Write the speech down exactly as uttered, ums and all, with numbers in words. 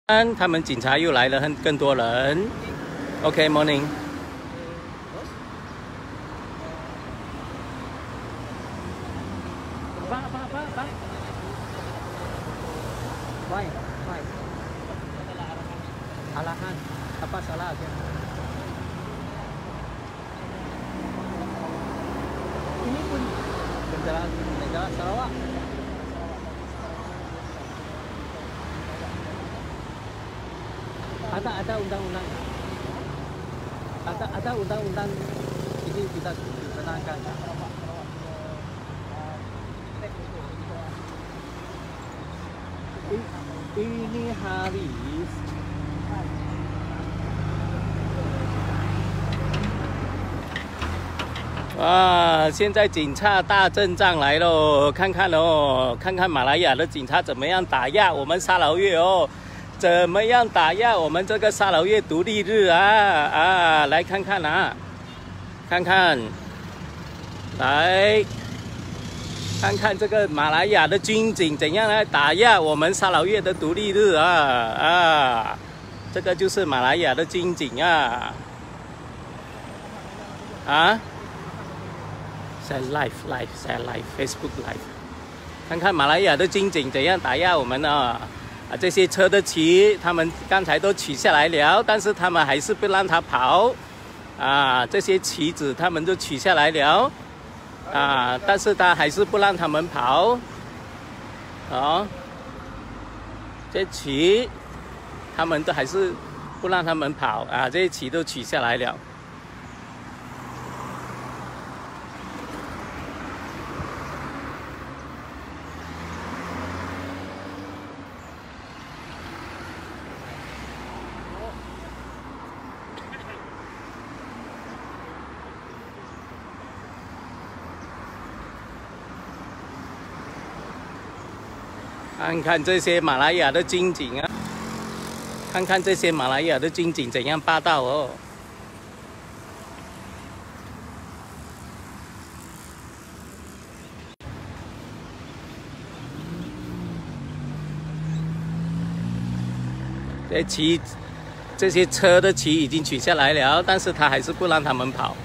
他们警察又来了，很更多人。OK, morning. Pak, pak, pak, pak. Baik, baik. Alahan, apa salah aja? Ini pun negara negara Sarawak. Ada ada undang-undang. Ada ada undang-undang ini kita tenangkan. Ini hari 哇！现在警察大阵仗来喽，看看哦，看看马来亚的警察怎么样打压我们沙劳越哦，怎么样打压我们这个沙劳越独立日啊啊！来看看啊，看看，来看看这个马来亚的军警怎样来打压我们沙劳越的独立日啊啊！这个就是马来亚的军警啊啊！在 live live 在 live Facebook live， 看看马来亚的军警怎样打压我们啊！啊，这些车的旗，他们刚才都取下来了，但是他们还是不让他跑啊！这些旗子他们都取下来了啊，但是他还是不让他们跑啊！这旗他们都还是不让他们跑啊！这些旗都取下来了。看看这些马来亚的军警啊，看看这些马来亚的军警怎样霸道哦！这旗，这些车的旗已经取下来了，但是他还是不让他们跑。